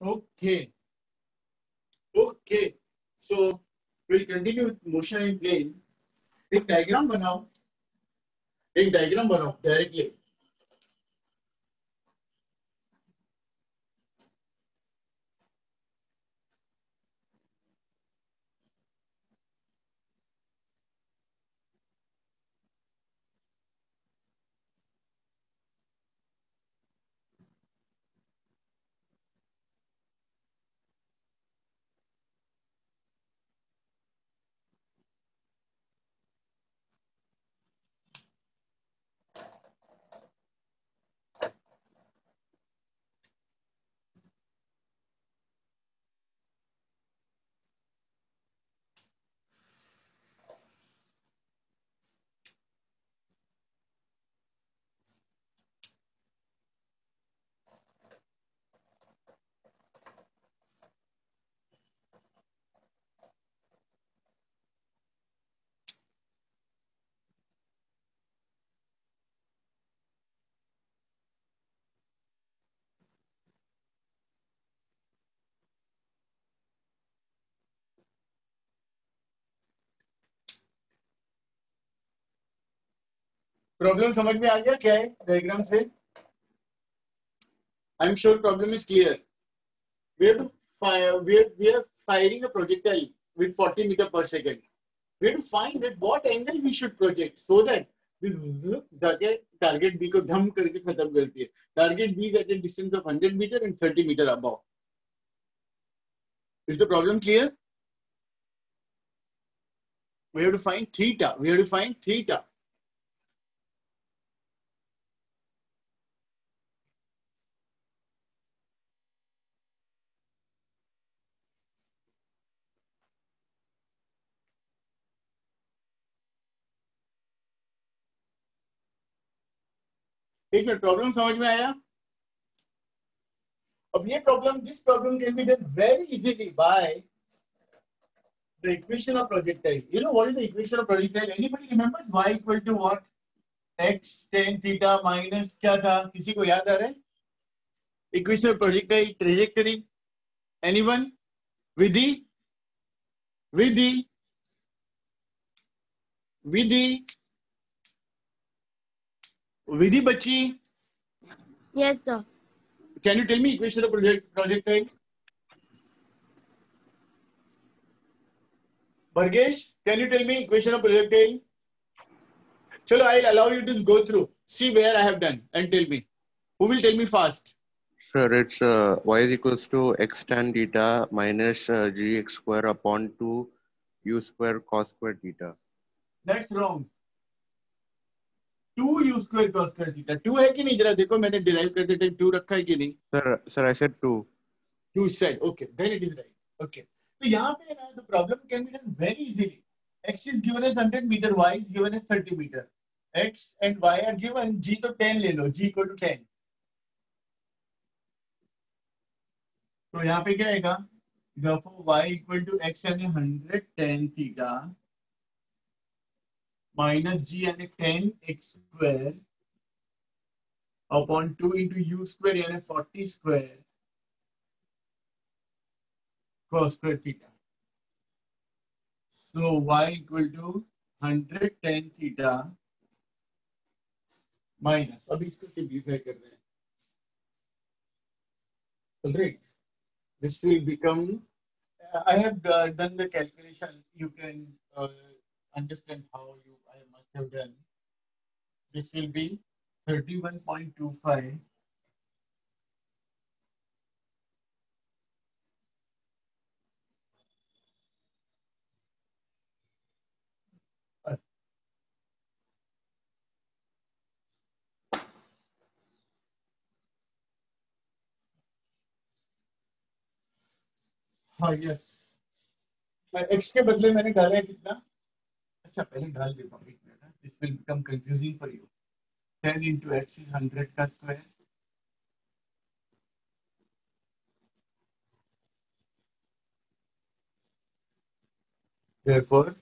Okay. Okay. So we'll continue with motion in plane. एक diagram बनाओ, directly. Problem समझ में आ गया क्या है डायग्राम से? I am sure problem is clear. We have to fire, we are firing a projectile with 40 meter per second. We have to find that what angle we should project so that this जाके target B को धम करके खत्म करती है. Target B is at a distance of 100 meter and 30 meter above. Is the problem clear? We have to find theta. We have to find theta. एक मिनट, problem समझ में आया? अब ये problem, this problem can be done very easily by the equation of projectile. You know what is the equation of projectile? Anybody remembers y equal to what? X tan theta minus क्या था? किसी को याद आ रहा है? Equation of projectile trajectory. Anyone? Vidhi? Vidhi? Vidhi? Vidhi बच्ची? Yes, sir. Can you tell me equation of projectile? Bhargesh, can you tell me equation of projectile? Chalo, I'll allow you to go through. See where I have done and tell me. Who will tell me fast? Sir, it's y is equals to x tan theta minus gx square upon 2 u square cos square theta. That's wrong. 2 u square cos square theta. 2 है कि नहीं? जरा देखो, मैंने derive करते time 2 रखा है कि नहीं? Sir, I said 2. 2 said. Okay, then it is right. Okay. तो यहाँ पे ना, the problem can be done very easily. X is given as 100 meter, Y is given as 30 meter. X and Y are given. G तो 10 ले लो. G equal to 10. तो यहाँ पे क्या आएगा? Therefore, Y equal to X यानी 100 tan theta minus G यानी 10 X square upon 2 into U square यानी 40 square cos square theta. So Y equal to 100 tan theta minus. अभी इसको सिंप्लीफाई कर रहे हैं. Alright. This will become. I have done the calculation. You can understand how I must have done. This will be 31.25 हाँ yes. X के बदले मैंने डाला है कितना? अच्छा पहले डाल देता हूँ, एक मिनट. This will become confusing for you. 10 into x is 100 का स्क्वायर. Therefore,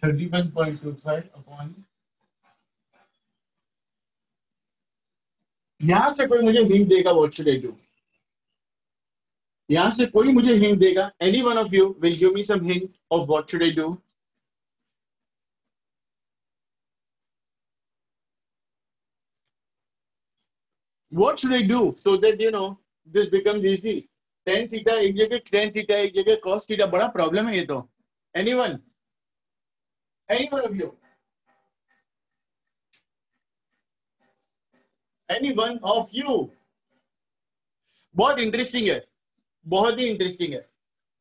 31.25 अपॉन, यहां से कोई मुझे हिंट देगा व्हाट शुड आई डू? यहां से कोई मुझे हिंट देगा? Any one of you will give me some hint of what should I do? What should I do so that this becomes easy? Tan theta एक जगह, tan theta एक जगह, cos theta बड़ा प्रॉब्लम है ये तो. Anyone? Any one of you? Any one of you? बहुत interesting है, बहुत ही इंटरेस्टिंग है.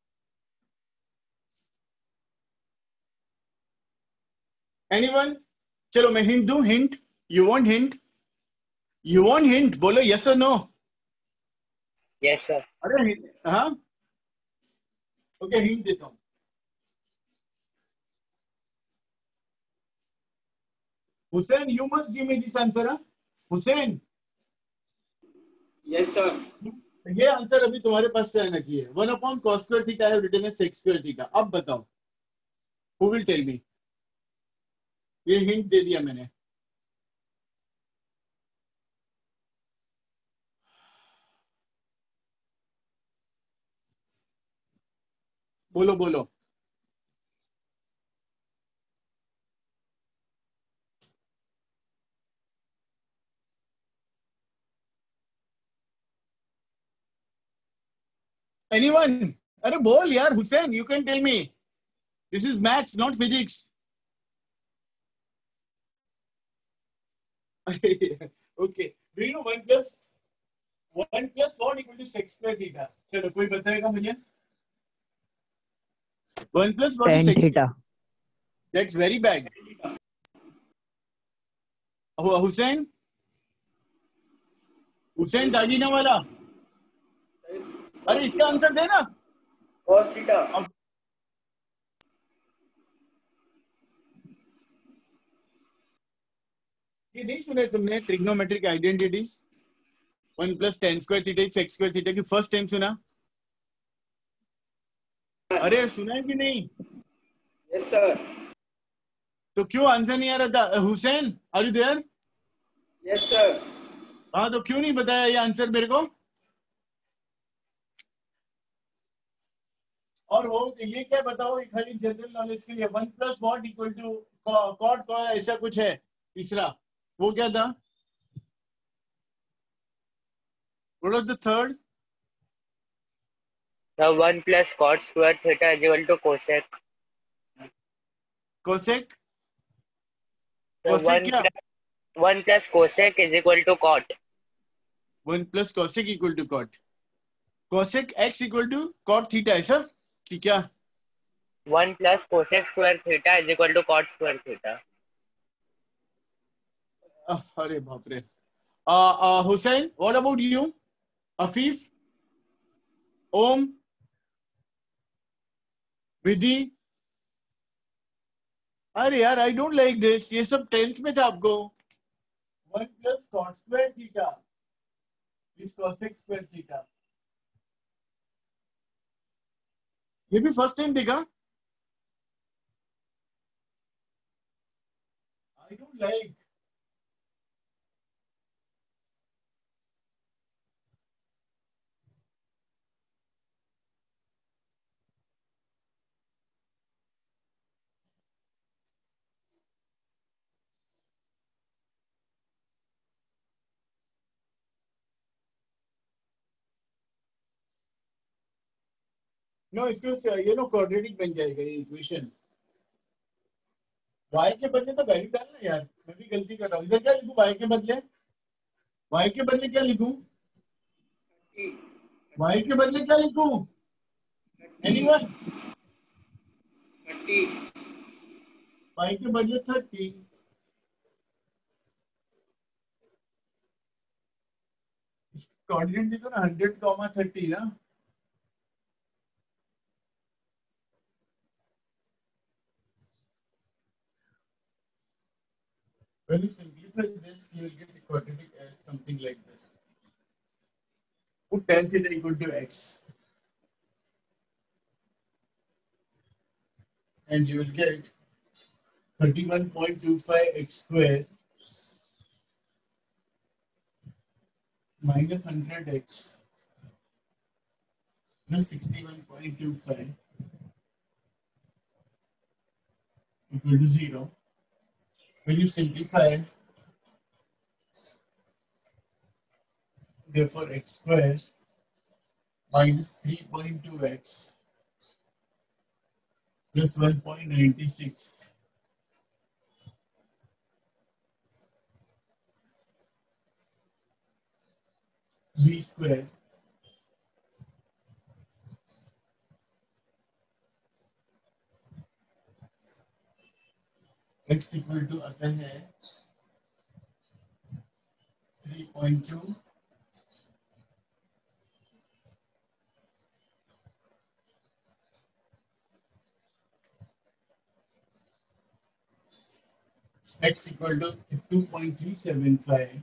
Anyone? चलो मैं हिंट दूं. Hint? You want hint? You want hint? बोलो yes or no? Yes, sir. अरे हाँ, ओके हिंट देता हूँ. Hussein, you must give me this answer. Huh? Hussein. Yes, sir. ये आंसर अभी तुम्हारे पास से आना चाहिए. 1 cos square theta I have written as sec square theta. अब बताओ, who will tell me? ये हिंट दे दिया मैंने. बोलो बोलो. Anyone? अरे बोल यार. Hussein, you can tell me. This is maths, not physics. Okay. Do you know 1 plus what equal to sec square theta? चलो कोई बताएगा मुझे? 1 plus what is tan sec theta. square? That's very bad. Hussein? Hussein दागीना वाला. अरे इसका answer देना. Cos theta. ये नहीं सुने तुमने trigonometric identities? 1 plus tan square theta is sec square theta की फर्स्ट टाइम सुना? अरे सुना है कि नहीं? Yes, sir. तो क्यों आंसर नहीं आ रहा था? Hussain, are you there? Yes, sir. हाँ, तो क्यों नहीं बताया ये आंसर मेरे को? और वो ये क्या बताओ, खाली जनरल नॉलेज के लिए. 1 plus what equal to cot ऐसा कुछ है तीसरा, वो क्या था? What was the third? The 1 plus cot square theta is equal to cosec. Cosec? So Cosec क्या? 1 plus cosec is equal to cot. 1 plus cosec equal to cot. Cosec x equal to cot theta ऐसा कि क्या? 1 plus cosec square theta is equal to cot square theta. अरे बाप रे. Hussein, what about you? Afif? Om? विधि? अरे यार, I don't like this. ये सब 10th में था आपको. 1 plus cot square theta is cosec square theta. ये भी फर्स्ट टाइम देखा. I don't like. नो, इसको ये नो क्वाड्रेटिक बन जाएगा ये इक्वेशन. y के बदले तो वैल्यू डालना यार. मैं भी गलती कर रहा हूँ. इधर क्या लिखूं? y के बदले क्या लिखूं? y के बदले क्या लिखूं? एनीवन? 30. y के बदले 30. कोऑर्डिनेट देखो ना, 100, 30 ना. When you simplify this, you will get the quadratic as something like this. Put tan theta equal to x. And you will get 31.25 x square minus 100x plus 61.25 equal to 0. When you simplify, therefore x square minus 3.2x plus 1.96 b square x equal to आता है 3.2 x equal to 2.375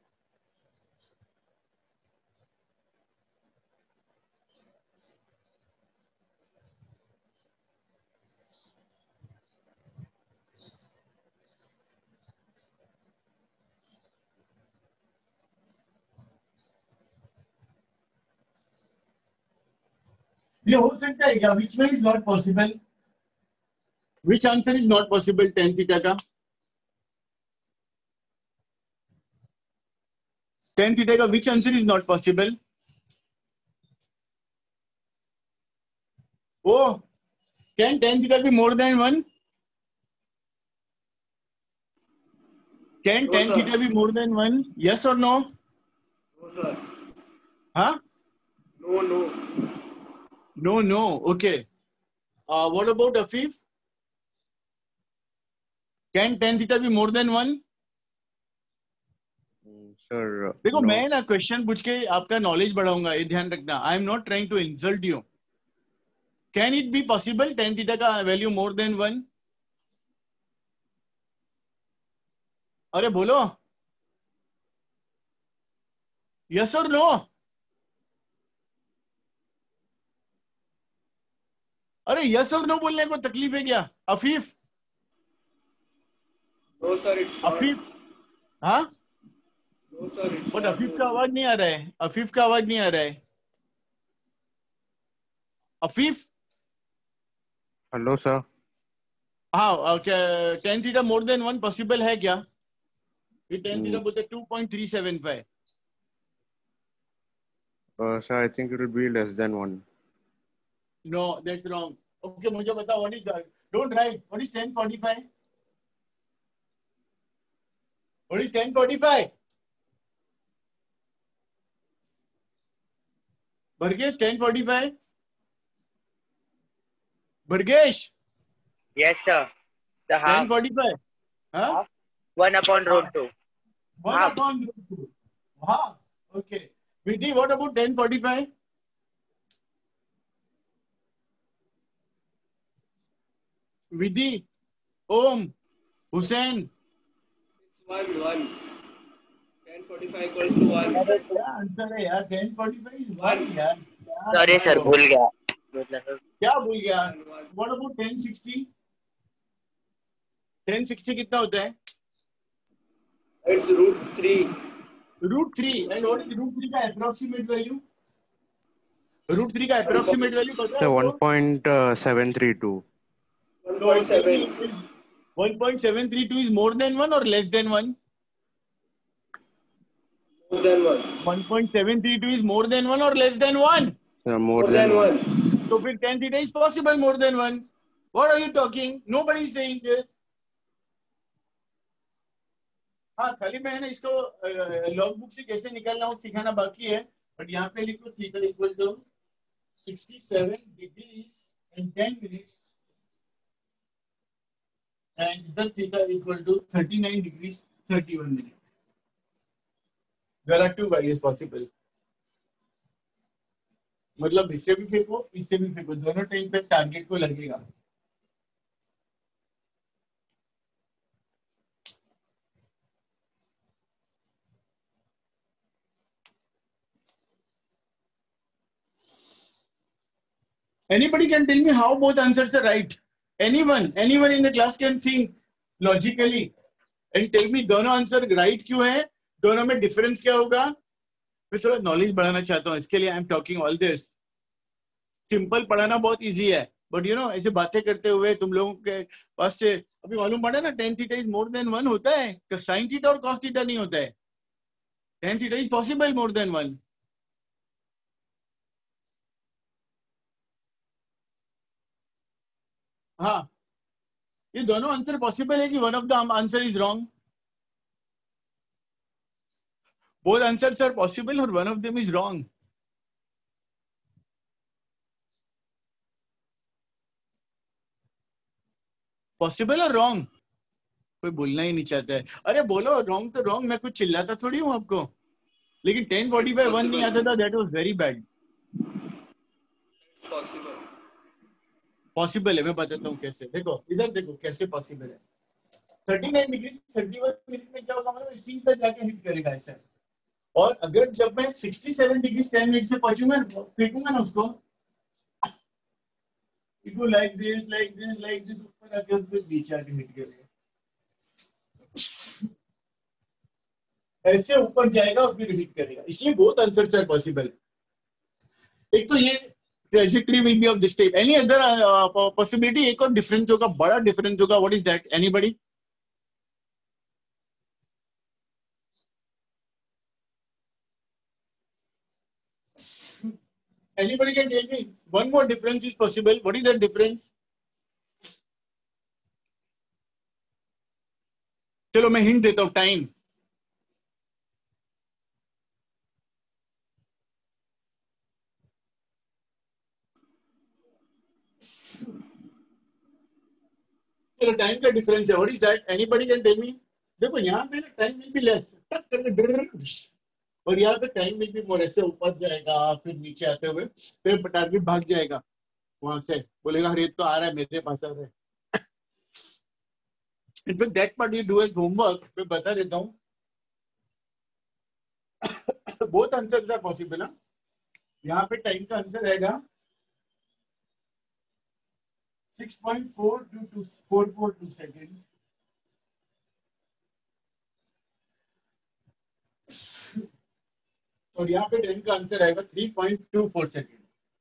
ये हो सकता है क्या? Which one is not possible? Which answer is not possible? tan theta का tan theta का which answer is not possible? Oh, can tan theta be more than 1? Can No, tan sir. theta be more than 1? Yes or no? No, sir. Huh? No, no. No, no. Okay. What about Afif? Can tan theta be more than 1? Sir, देखो no. मैं ना question पूछ के आपका knowledge बढ़ाऊंगा, ये ध्यान रखना. I am not trying to insult you. Can it be possible tan theta का वैल्यू मोर देन 1? अरे बोलो, यस और नो? अरे यस और नो बोलने को तकलीफ है क्या? Afif, No, sir, it's not. Afif, हाँ? No, sir, it's but not. Afif का आवाज नहीं आ रहा है. अफीफ का आवाज नहीं आ रहा है. Afif, Hello, sir. हाँ, tan theta more than 1 possible है क्या? ये tan थीटा बोलते 2.375. Sir, I think it will be less than 1. No, that's wrong. Okay, मुझे बताओ, what is that? Don't write. What is 1045? What is 1045? Burgesh, 1045? Burgesh, Yes, sir. The half, 1045? Huh? half 1 upon root 2. 1 Half. upon root 2. Wow. Okay. Vidhi, what about 1045? Vidhi, Om, Hussein. It's 1. 1045 equals to 1. क्या answer है यार? 1045 is 1 यार. Sorry, sir. भूल गया. क्या भूल गया? What about 1060? 1060 कितना होता है? It's root 3. Root 3. And what is root 3 का approximate value? Root 3 का approximate value पता Sir, है आपको? 1.732. 1.7. 1.732 is more than 1 or less than 1? More than 1. 1.732 is more than 1 or less than 1? Sir, More than 1. So फिर tan theta is possible more than 1. What are you talking? Nobody is saying this. हाँ, खाली मैं ना इसको log book से कैसे निकालना हो सिखाना बाकी है, बट यहाँ पे लिखो theta equal to 67 degrees and 10 minutes and the theta equal to 39 degrees 31 minutes. There are two values possible. मतलब इससे भी फेंको, इससे भी फेंको, दोनों टाइम पे टारगेट को लगेगा. Anybody can tell me how both answers are right? Anyone in the class can think logically and tell me दोनों आंसर राइट क्यों है, दोनों में डिफरेंस क्या होगा। मैं थोड़ा नॉलेज बढ़ाना चाहता हूँ, इसके लिए I am talking all this. Simple पढ़ाना बहुत इजी है, बट यू नो ऐसे बातें करते हुए तुम लोगों के पास से अभी मालूम पड़ा ना tan theta is more than 1 होता है, sin थीटा और cos थीटा नहीं होता है। tan theta is possible more than 1। हाँ, ये दोनों आंसर पॉसिबल है कि one of the answer is wrong. Both answers are possible और one of them is wrong. Possible और रॉन्ग, कोई बोलना ही नहीं चाहता है। अरे बोलो रॉन्ग तो रॉन्ग, मैं कुछ चिल्लाता थोड़ी हूँ आपको। लेकिन 10/40/1 नहीं आता था, that was very bad. Possible. Possible है, मैं बताता हूँ कैसे। देखो इधर देखो कैसे पॉसिबल है। 39 डिग्री 31 मिनट में क्या होगा, मतलब इसी पर जाके हिट करेगा ऐसा। और अगर जब मैं 67 डिग्री 10 मिनट से पहुंचूंगा, फेंकूंगा ना उसको, इट विल लाइक दिस ऊपर आके फिर नीचे आके हिट करेगा, ऐसे ऊपर जाएगा और फिर हिट करेगा। इसलिए बोथ आंसर्स आर पॉसिबल। एक तो ये trajectory will be of this type. Any other possibility, एक और डिफरेंस होगा, बड़ा डिफरेंस होगा। What is that, anybody? Anybody can tell me one more difference is possible. What is that difference? चलो मैं हिंट देता हूँ, टाइम। चलो टाइम का डिफरेंस है। What is that, anybody can tell me? देखो यहाँ पे टाइम विल बी लेस, टक करके ड्रर, और यहाँ पे टाइम विल बी मोर, ऐसे ऊपर जाएगा फिर नीचे आते हुए फिर टारगेट भाग जाएगा वहां से, बोलेगा अरे तो आ रहा है मेरे पास आ रहा है। In fact that part you do as homework, मैं बता देता हूँ। Both answers are possible. यहाँ पे टाइम का आंसर रहेगा 6.442 सेकेंड, और यहाँ पे टाइम का आंसर आएगा 3.24 सेकेंड।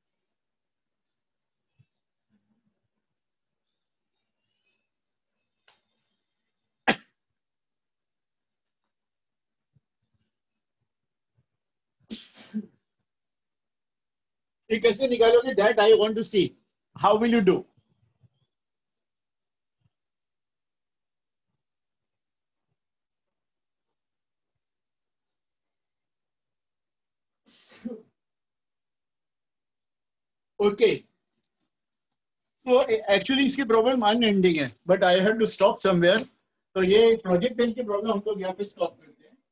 ये कैसे निकालोगे, that I want to see, how will you do? Okay, तो एक्चुअली इसकी प्रॉब्लम अनएंडिंग है, but I have to stop somewhere. तो ये प्रोजेक्ट 10 की प्रॉब्लम हम लोग यहाँ पे स्टॉप करते हैं।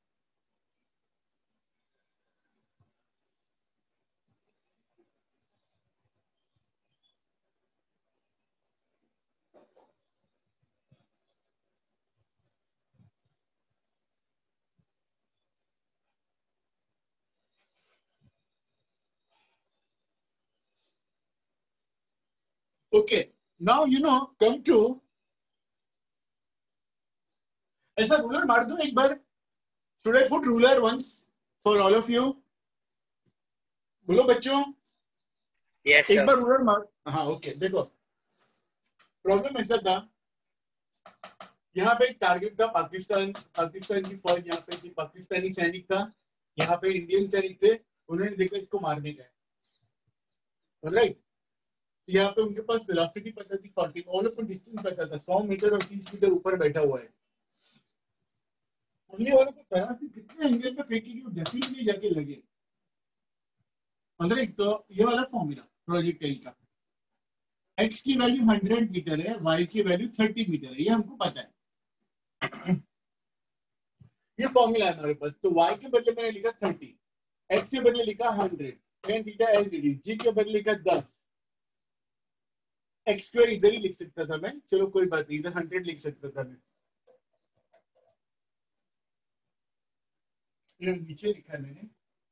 Okay, now you know come to, ऐसा रूलर मार दो एक बार। Should I put ruler once for all of you? बोलो बच्चों, Yes, एक sir. बार रूलर मार। हाँ ओके, देखो प्रॉब्लम ऐसा था, यहाँ पे एक टारगेट था, पाकिस्तान की फौज यहाँ पे थी, पाकिस्तानी सैनिक था, यहाँ पे इंडियन सैनिक थे, उन्होंने देखा इसको मारने का, राइट। यहाँ पे उनके पास वेलोसिटी पता थी 40, ऑल ऑफ डिस्टेंस पता था, 100 मीटर और 30 मीटर ऊपर बैठा हुआ है। अगले वाले को पता थी कितने एंगल पे फेंकेगी, वो डेफिनेटली जाके लगे। मतलब तो ये वाला फॉर्मूला प्रोजेक्ट टाइल का, x की वैल्यू 100 मीटर है, y की वैल्यू 30 मीटर है, ये हमको पता है। ये फॉर्मूला है हमारे पास। तो y के बदले मैंने लिखा 30, x के बदले लिखा 100, tan theta L D, g के बदले लिखा 10, एक्स स्क्वायर इधर ही लिख सकता था मैं, चलो कोई बात नहीं, इधर 100 लिख सकता था मैं, ये नीचे लिखा है मैंने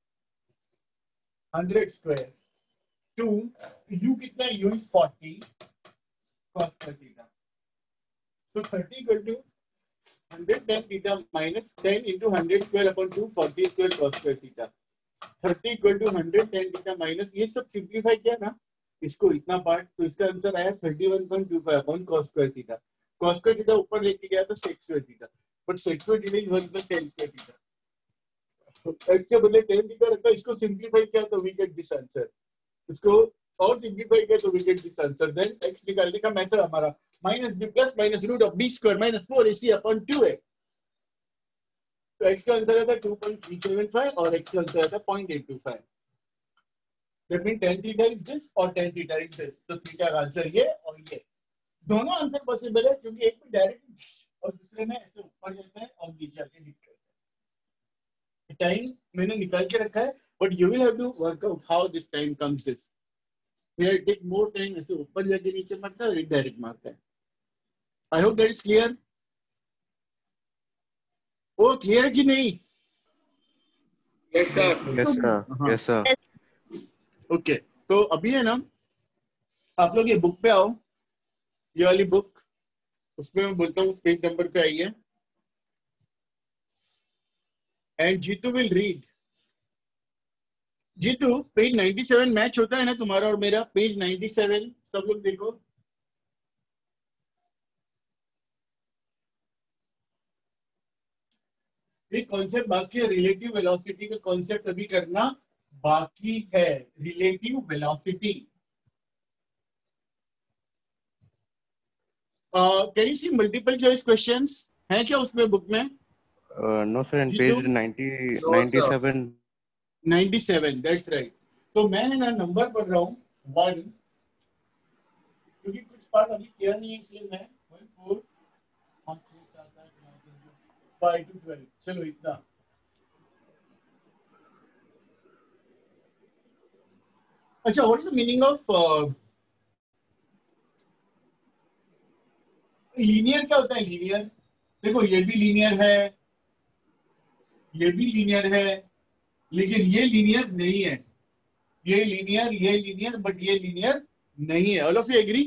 100 स्क्वायर टू u कितना, u इज 40 cos थीटा, So 30 equal to 100 tan theta minus 10 into 100 square upon 2 40 square cos square theta. 30 equal to 100 tan theta minus ये सब सिंप्लीफाई किया ना इसको इतना पार्ट तो इसका आंसर आया 31.25 upon cos square theta. Cos square theta ऊपर लेके गया तो sec square theta. But sec square theta is 1 plus tan square theta. X से बदले tan theta रखा इसको सिंप्लीफाई किया तो we get this answer. इसको और सिंप्लीफाई किया तो we get this answer. Then x निकालने का मेथड हमारा minus b plus minus root of b square minus 4ac upon 2a. तो x का आंसर आता है 2.375 और x का आंसर आता है 0.825. That means tan theta is this और tan theta is this. तो theta का आंसर ये और ये दोनों आंसर पॉसिबल है क्योंकि एक में डायरेक्ट और दूसरे में ऐसे ऊपर जाता है और नीचे आके हिट करता है. टाइम मैंने निकाल के रखा है but you will have to work out how this time comes this. Here it take more time ऐसे ऊपर जाके नीचे मारता है और डायरेक्ट मारता है. I hope that is clear. Oh clear कि नहीं? Yes, sir. Yes, sir. Yes, sir. Okay तो अभी है ना आप लोग ये बुक पे आओ ये वाली बुक उसमें मैं बोलता हूँ पेज नंबर पे आइए and Jeetu will read. Jeetu page 97 match होता है ना तुम्हारा और मेरा पेज 97 सब लोग देखो. एक कॉन्सेप्ट बाकी है रिलेटिव वेलोसिटी का कॉन्सेप्ट अभी करना बाकी है. Relative velocity can you see multiple choice questions हैं क्या उसमें बुक में? No, sir. In You page do? 90, No, sir. 97. 97 that's right. तो मैं है ना नंबर पढ़ रहा हूँ 1 क्योंकि कुछ पार्ट अभी किया नहीं है इसलिए मैं 1 4 5 6 7 8 9 10 5 to 12 चलो इतना. अच्छा what is the meaning of linear? क्या होता है लीनियर? देखो ये भी लीनियर है ये भी लीनियर है लेकिन ये लीनियर नहीं है. ये लीनियर बट ये लीनियर नहीं है. All of you agree?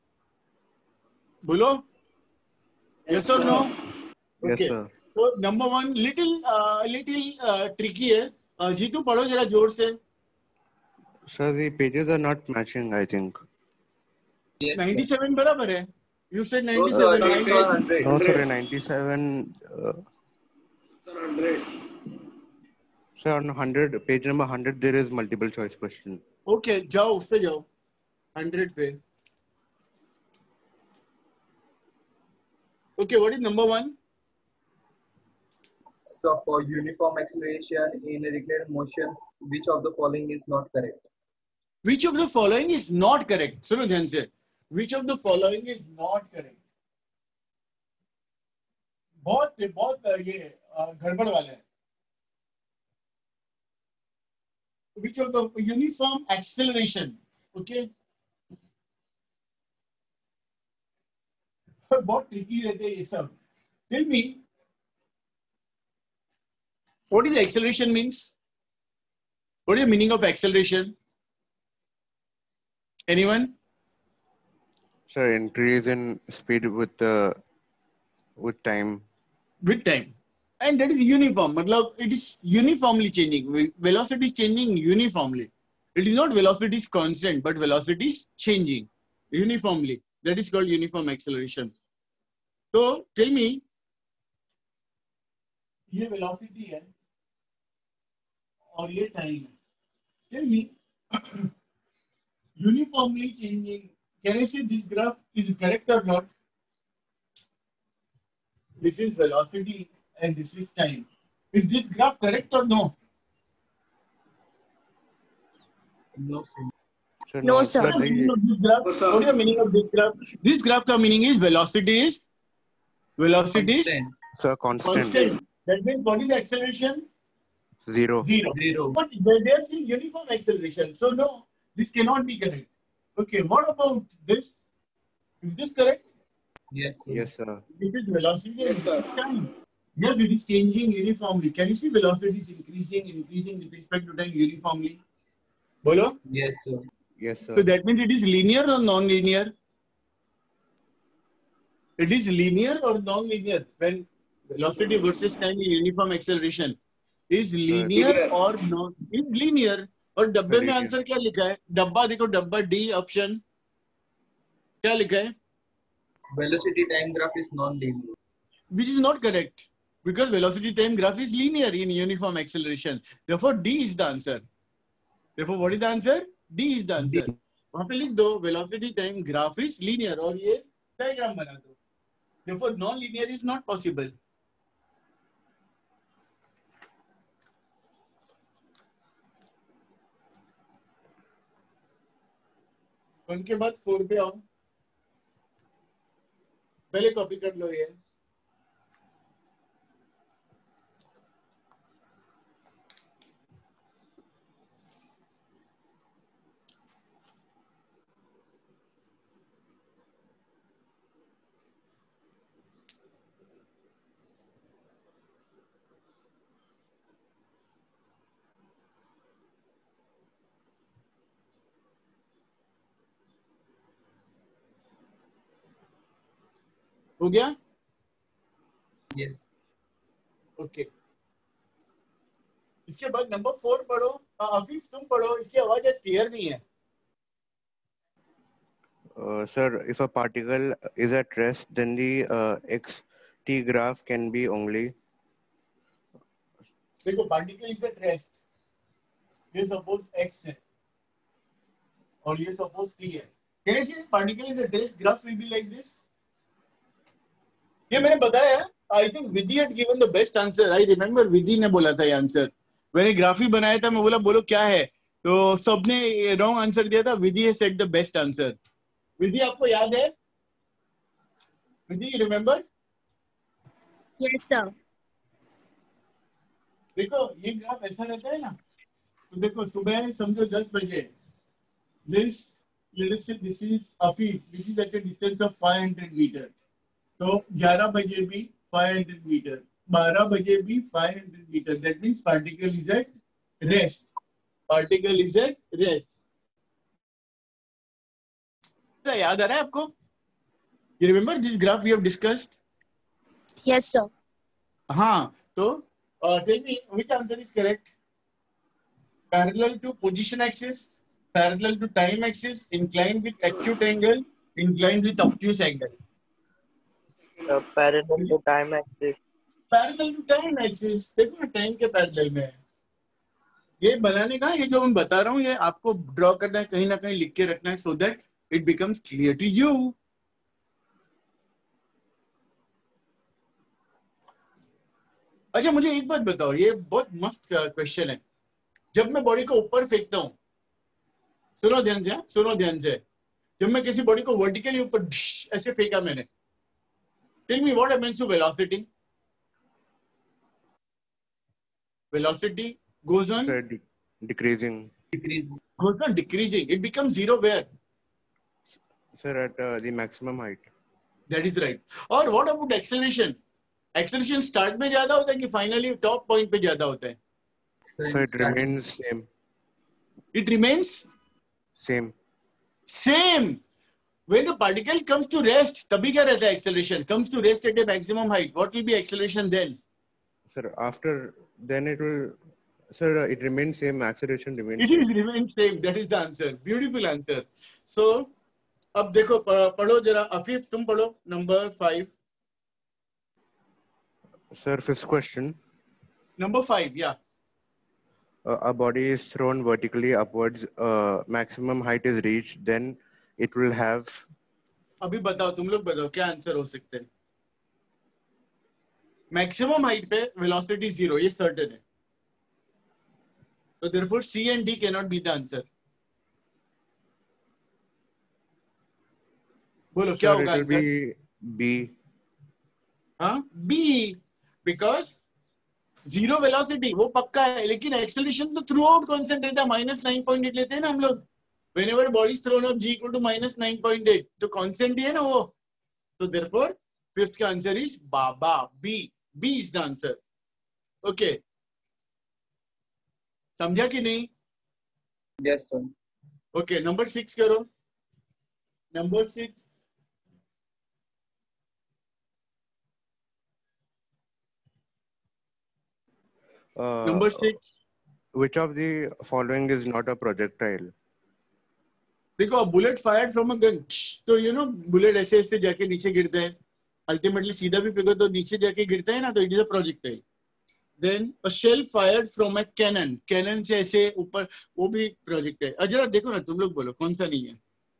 बोलो यस और नो? Yes, okay sir. तो नंबर 1 लिटिल ट्रिकी है. जीतू पढ़ो जरा जोर से. Sir, the pages are not matching, I think. Yes, sir. 97 बराबर है. You said No, sir. 97. It's 100. No, sir. In 97, Sir, 100. sir, on 100, page number 100, there is multiple choice question. Okay जाओ उस पे जाओ 100 पे. Okay what is number 1? So for uniform acceleration in a regular motion, which of the following is not correct? Which of the following is not correct? सुनो ध्यान से. Which of the following is not correct? बहुत ये गड़बड़ वाला है. Which of the uniform acceleration? Okay. बहुत tricky रहते हैं ये सब. Tell me, what is acceleration means? What is the meaning of acceleration? Anyone? Sir, increase in speed with time. With time. And that is uniform. मतलब it is uniformly changing. Velocity is changing uniformly. It is not velocity is constant, but velocity is changing uniformly. That is called uniform acceleration. So tell me, ये velocity है और ये time है. Tell me, uniformly changing. Can I say this graph is correct or not? This is velocity and this is time. Is this graph correct or no? No, sir. Sir, No, sir. What is the meaning of this graph? No, sir. What is the meaning of this graph? This graph का meaning is velocity is Constant. Sir, constant. constant. That means what is the acceleration? Zero. Zero. But they are saying uniform acceleration. So no, this cannot be correct. Okay, what about this? Is this correct? Yes, sir. Yes, sir. This is velocity and Yes, this is sir. time. Yes, it is changing uniformly. Can you see velocity is increasing with respect to time uniformly? Bolo? Yes, sir. Yes, sir. So that means it is linear or non-linear? It is linear or non-linear when velocity versus time in uniform acceleration is linear Linear. or non is linear. और डब्बे में Linear. Answer क्या लिखा है? डब्बा देखो, डब्बा D option क्या लिखा है? Velocity time graph is non-linear. Which is not correct because velocity time graph is linear in uniform acceleration. Therefore, D is the answer. Therefore, what is the answer? D is the answer. वहाँ पे लिख दो velocity time graph is linear और ये diagram बना दो. Therefore, non-linear is not possible. उनके बाद 4 पे आओ. पहले कॉपी कर लो ये. हो गया? Yes. ओके. इसके बाद नंबर 4 पढ़ो. आफिफ तुम पढ़ो, इसकी आवाज आज क्लियर नहीं है. Sir, if a particle is at rest, then the xt graph can be only. देखो पार्टिकल इज एट रेस्ट. ये सपोज x है और ये सपोज t है. Can you see particle is at rest graph will be like this. ये मैंने बताया. I think Vidhi had given the best answer. I remember Vidhi ने बोला था ये आंसर. मैंने ग्राफ ही बनाया था. मैं बोला बोलो क्या है, तो सबने रॉन्ग आंसर दिया था. Vidhi has said the best answer. Vidhi आपको याद है? Vidhi you remember? Yes, sir. देखो ये ग्राफ ऐसा रहता है ना. तो देखो सुबह समझो 10 बजे. This let us say this is Afif. This is at a distance of 500 meter. तो 11 बजे भी 500 meter, 12 बजे भी 500 meter. That means particle is at rest. Particle is at rest. याद आ रहा है आपको? You remember this graph we have discussed? Yes, sir. हाँ. तो tell me which answer is correct? Parallel to position axis, parallel to time axis, inclined with acute angle, inclined with obtuse angle. Parallel to time axis. Parallel to time axis. देखो ना time के parallel में है. ये बनाने का, ये जो मैं बता रहा हूँ ये आपको ड्रॉ करना है, कहीं ना कहीं लिख के रखना है, so that it becomes clear to you. अच्छा मुझे एक बात बताओ, ये बहुत मस्त क्वेश्चन है. जब मैं बॉडी को ऊपर फेंकता हूँ, सुनो ध्यान से, सुनो ध्यान से. जब मैं किसी बॉडी को वर्टिकली ऊपर ऐसे फेंका मैंने, tell me what happens to velocity. Velocity goes on Sir, decreasing. Decreasing. goes on decreasing. It becomes zero where? Sir, at the maximum height. That is right. और what about acceleration? Acceleration start में ज्यादा होता है कि finally top point पे ज्यादा होता है? So it remains same. It remains Same. same. When the particle comes to rest, तभी क्या रहता है acceleration? Comes to rest at a maximum height. What will be acceleration then? Sir, after then it will. Sir, it remains same. Acceleration remains It same. is remains same. That is the answer. Beautiful answer. So अब देखो पढ़ो जरा. Afif तुम पढ़ो number 5. Sir, fifth question. Number 5, yeah. A body is thrown vertically upwards. Maximum height is reached. Then it will have. अभी बताओ, तुम लोग बताओ क्या आंसर हो सकते हैं. मैक्सिमम हाइट पे वेलोसिटी 0, ये सर्टेन है. तो therefore C and D cannot be the answer. बोलो क्या Sir, it होगा will आंसर? be B. हाँ B, because जीरो वेलोसिटी वो पक्का है, लेकिन एक्सेलरेशन तो थ्रू आउट कांस्टेंट रहता है. -9.8 लेते हैं ना हम लोग. Whenever body is thrown up, G equal to -9.8, तो कांस्टेंट ही है ना वो. तो therefore fifth का आंसर is बाबा B. B is the answer. Okay. समझा कि नहीं? Yes, sir. Okay, number 6 करो. Number 6. Number 6. Which of the following is not a projectile? देखो bullet fired from a gun, तो यू नो बुलेट ऐसे ऐसे जाके नीचे गिरता है, अल्टीमेटली सीधा भी फेंको तो नीचे जाके गिरता है ना, तो it is a projectile. Then a shell fired from a cannon, cannon से ऐसे ऊपर, वो भी प्रोजेक्टाइल. अब जरा देखो ना, तुम लोग बोलो कौन सा नहीं है.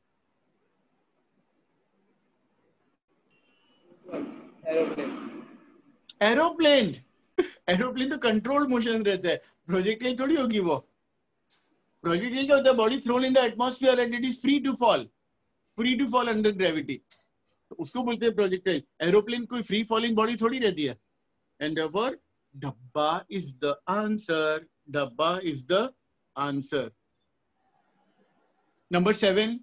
एरोप्लेन. एरोप्लेन तो कंट्रोल्ड मोशन रहता है, प्रोजेक्टाइल थोड़ी होगी वो. प्रोजेक्टाइल क्या होता है? Body thrown in the atmosphere and it is free to fall under gravity, तो उसको बोलते हैं प्रोजेक्टाइल. एरोप्लेन कोई फ्री फॉलिंग बॉडी थोड़ी रहती है. एंड therefore डब्बा इज द आंसर. डब्बा is the answer. Number 7.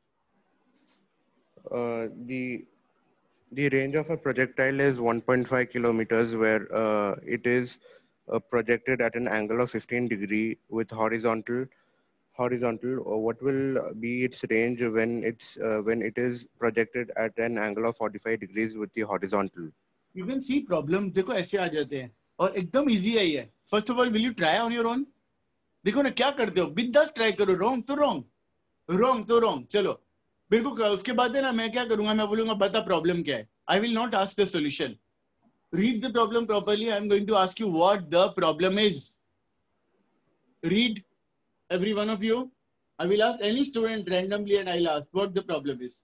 The range of a projectile is 1.5 kilometers, where it is projected at an angle of 15 degree with horizontal. What will be its range when it is projected at an angle of 45 degrees with the horizontal? You can see problem. देखो ऐसे आ जाते हैं और एकदम easy है ये. First of all will you try on your own? देखो ना क्या करते हो, बिंदास ट्राई करो. रॉन्ग तो रॉन्ग, रॉन्ग तो रॉन्ग. चलो मेरे को उसके बाद है ना, मैं क्या करूंगा, मैं बोलूंगा बता प्रॉब्लम क्या है. I will not ask the solution. Read the problem properly. I am going to ask you what the problem is. Read, every one of you. I will ask any student randomly and I'll ask what the problem is.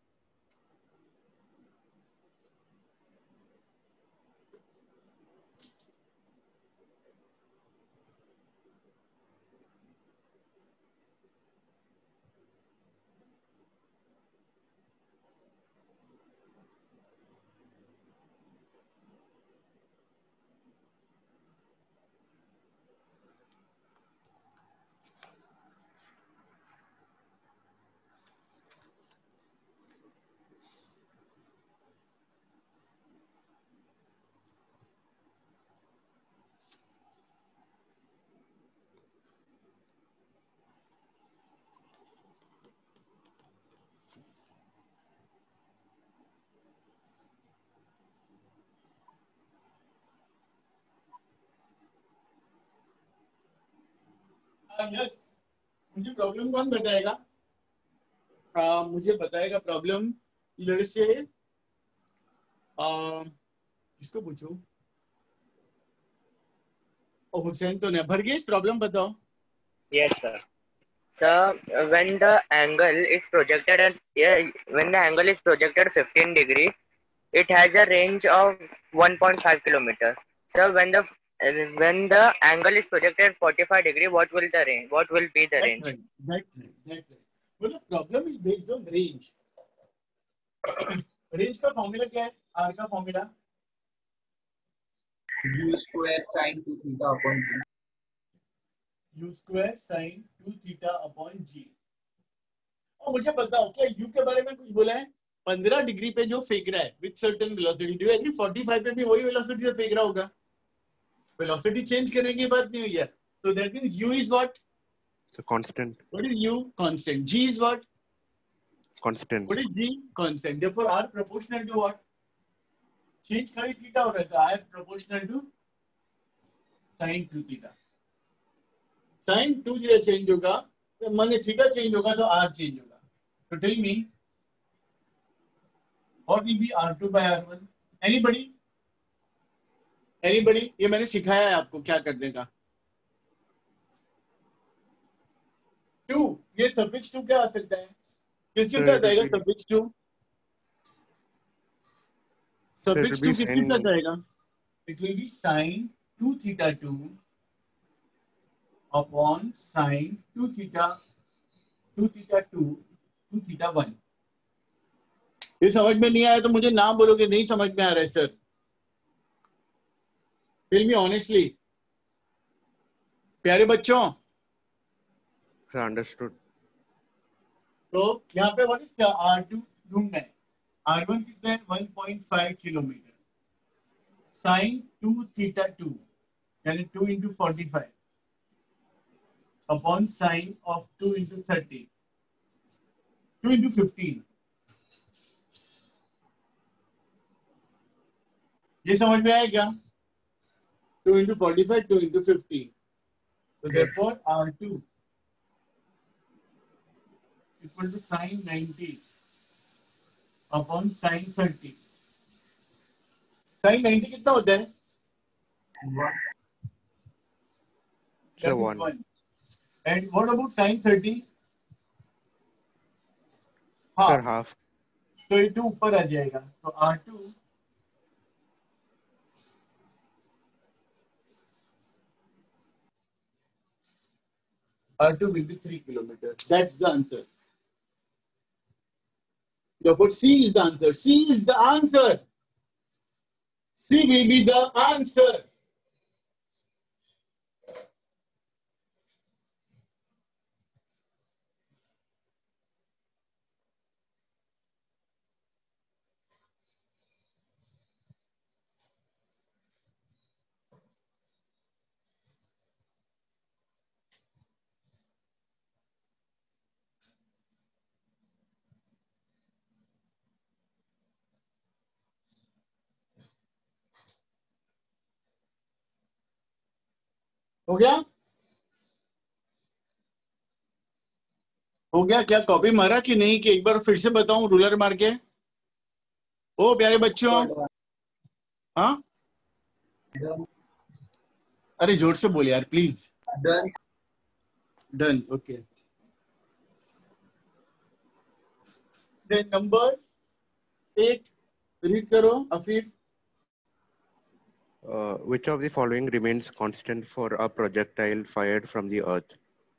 Yes. मुझे problem कौन बताएगा? मुझे बताएगा problem. Let's say किसको पूछूं? हुसैन तो नहीं. Bhargesh problem बताओ. Yes, sir. Sir, when the angle is projected at when the angle is projected 15 degree, it has a range of 1.5 kilometers. Sir, when the angle is projected 45 degree, what will the range? What will be the range? That's right. मतलब problem is based on range. Range का formula क्या है? R का formula u square sin 2 theta upon g. u square sin 2 theta upon g. और मुझे बताओ क्या u के बारे में कुछ बोला है? 15 डिग्री पे जो फेंक रहा है with certain velocity, do you agree 45 पे भी वही वेलोसिटी से फेंक रहा होगा? वेलोसिटी चेंज करने की बात नहीं हुई है. So that means u is what? It's a constant. What is u? Constant. G is what? Constant. What is g? Constant. Therefore r proportional to what? Change खाली थीटा हो रहा है. r proportional to sin 2 theta. sin 2 theta change होगा, तो माने theta change होगा तो r change होगा. तो tell me what will be r2 by r1? Anybody? ये मैंने सिखाया है आपको क्या करने का. 2, ये सफिक्स 2 क्या आ सकता है? किसके साथ आएगा सफिक्स 2? सफिक्स 2 किसके साथ आएगा? It will be sin 2 theta 2 upon sin 2 theta 2 theta 1. ये समझ में नहीं आया तो मुझे ना बोलोगे नहीं समझ में आ रहा है सर. Tell me honestly. प्यारे बच्चों, Understood. तो यहाँ पे व्हाट इज क्या r2 ढूंढना है. r1 कितना है? 1.5 किलोमीटर. sin 2 theta 2 यानी 2 into 45 upon sin of 2 into 30 2 into 15. ये समझ में आया क्या? 2 into 45, 2 into 50. So therefore R2 equal to sin 90 upon sin 30. Sin 90 कितना होता है? So That is 1. 1. And what about sin 30? Sir, Half. half. तो ये 2 ऊपर आ जाएगा. तो R2 will be 3 kilometers. That's the answer. Therefore, C is the answer. C is the answer. C will be the answer. हो गया? हो गया? क्या कॉपी मारा कि नहीं? कि एक बार फिर से बताऊं रूलर मार के? ओ प्यारे बच्चों, हाँ? अरे जोर से बोल यार please. Done. Done. Okay. Then number 8. Read करो Afif. Which of the following remains constant for a projectile fired from the earth?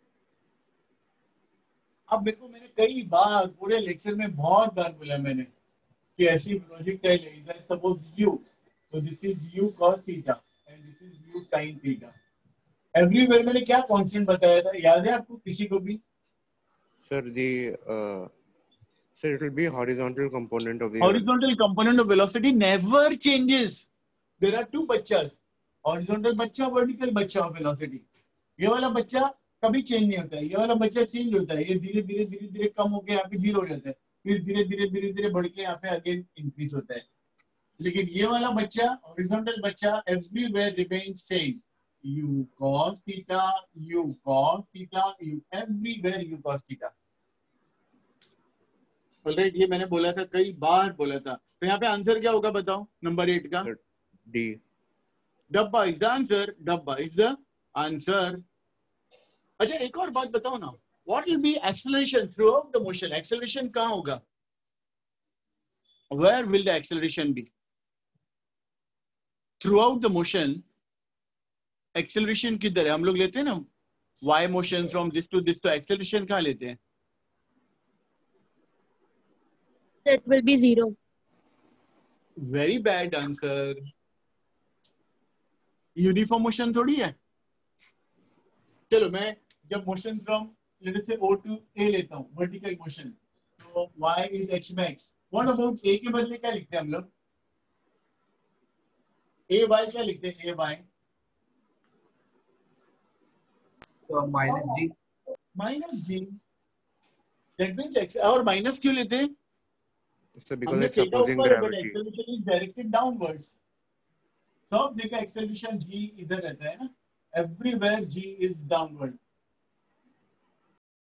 अब मेरे को मैंने कई बार पूरे लेक्चर में बहुत बार बोला मैंने कि ऐसी प्रोजेक्टाइल है. इधर suppose u, so this is u cos theta and this is u sin theta. Everywhere मैंने क्या कांस्टेंट बताया था? याद है आपको किसी को भी? Sir, sir, it will be horizontal component of the Horizontal component of velocity never changes. There are two बच्चास, horizontal बच्चा, vertical बच्चा of velocity. ये वाला बच्चा कभी चेंज नहीं होता है. ये वाला बच्चा चेंज होता है. ये धीरे धीरे धीरे धीरे कम होकर यहाँ पे 0 हो जाता है. फिर धीरे धीरे बढ़ के यहाँ पे अगेन इंक्रीज होता है. लेकिन ये वाला बच्चा, horizontal बच्चा, everywhere remains same. U cos theta, U cos theta, U everywhere U cos theta. Alright, ये मैंने बोला था, कई बार बोला था. तो यहाँ पे आंसर क्या होगा बताओ? नंबर 8 का D. डब्बा इज द आंसर. डब्बा इज द आंसर. अच्छा एक और बात बताओ ना, what will be acceleration throughout the motion? Acceleration कहाँ होगा? Where will the acceleration be throughout the motion? Acceleration किधर है? हम लोग लेते हैं ना y motion from this to this, तो एक्सेलरेशन कहाँ लेते हैं? So it will be 0. Very bad answer. Uniform motion थोड़ी है. चलो मैं जब मोशन फ्रॉम जैसे से O to A लेता हूँ, वर्टिकल मोशन, तो y is h max. What about A के बदले क्या लिखते हैं हम लोग? ay क्या लिखते हैं? ay So minus g. minus g. That means x. और माइनस क्यों लेते हैं? So because हमने it's थीटा opposing ऊपर है, but gravity. acceleration is directed downwards. सब जगह acceleration g इधर रहता है ना. Everywhere g is downward.